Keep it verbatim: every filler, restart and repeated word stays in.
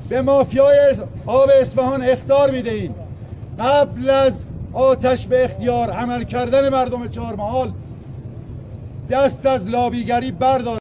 به مافیای آب اصفهان اخطار میدهیم قبل از آتش به اختیار عمل کردن مردم چهارمحال دست از لابیگری بردار.